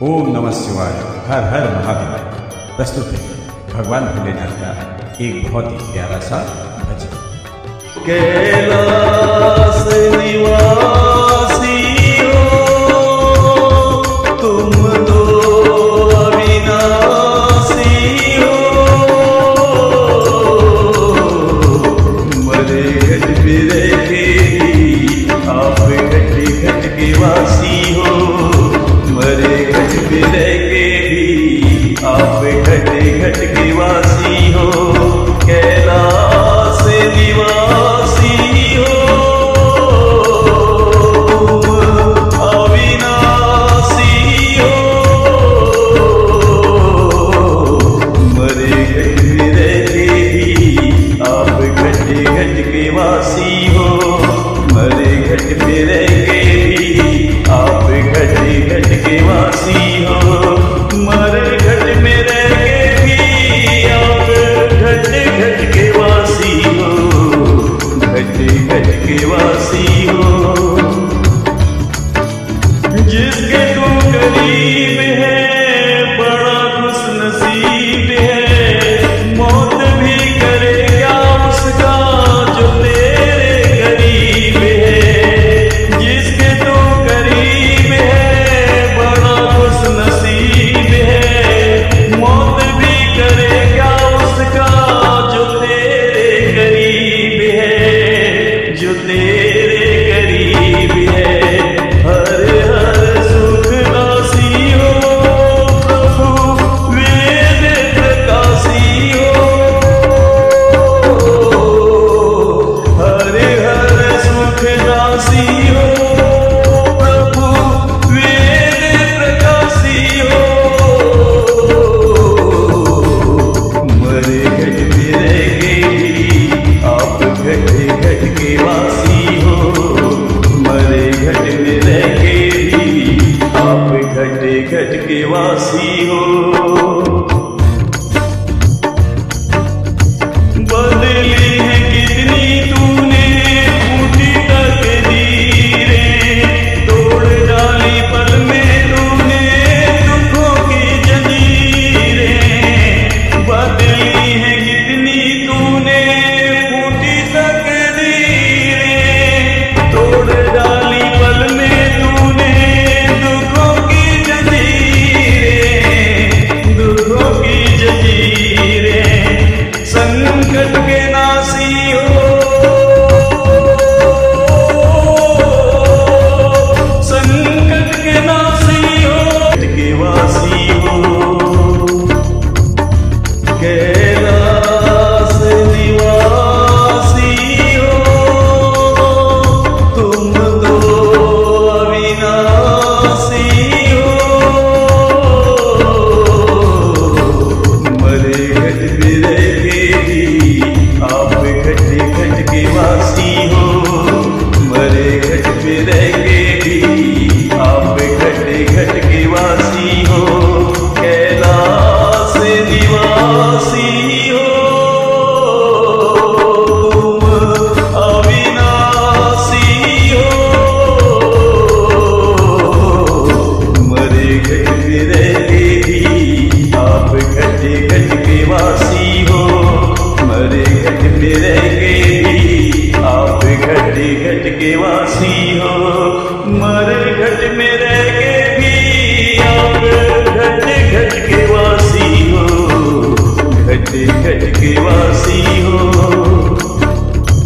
ओम नमः शिवाय, हर हर महादेव। प्रस्तुत है भगवान भोलेनाथ का एक बहुत ही प्यारा सा भजन। कैलाश निवासी हो तुम दो अविनाशी हो, मरे घट बिरे के आप घट घट के वासी हो, मरे घट बिरे के भी आप घट घट के वासी हो। कैलाश निवासी हो तुम अविनाशी हो, मरे घट बिरे के भी आप घट घट के वासी हो, मरे घट बिरे के भी आप घट घट के वासी हो, मरे घट बिरे के भी आप घट घट के वासी हो, घट घट के वासी हो। जिसके तू करीब है बड़ा खुश नसीब है, मौत भी करे क्या उसका जो तेरे करीब है। जिसके तू करीब है बड़ा खुश नसीब है, मौत भी करे क्या उसका जो तेरे करीब है, जो तेरे करीब है। हर हर सुख नासी हो प्रभु वेद प्रकाशी हो, हर हर सुख नासी हो प्रभु वेद प्रकाशी हो, मरे घट बिरे के भी आप घट घट के वासी हो, मरे घट बिरे के भी आप घट घट के वासी हो। बदली है कितनी तूने फूटी तकदीरें, तोड़ डाली पल में तूने दुखों की जंजीरें। बदली है कितनी तूने फूटी तकदीरें, तोड़ डाली पल में तूने दुखों की जंजीरें, दुखों की जंजीरें। संकट के नासी हो, संकट के नासी हो, के वासी हो। कैलाश निवासी हो तुम दो अविनाशी हो, मरे घट बिरे के भी आप घट घट के वासी हो, मरे घट बिरे के भी आप घट घट के वासी हो। कैलाश निवासी हो तुम अविनाशी हो, मरे घट बिरे के भी आप घट घट के वासी हो, मरे घट बिरे के भी आप घट घट के वासी हो, मरे घट बिरे के भी आप घट घट के वासी हो, घट घट के वासी हो।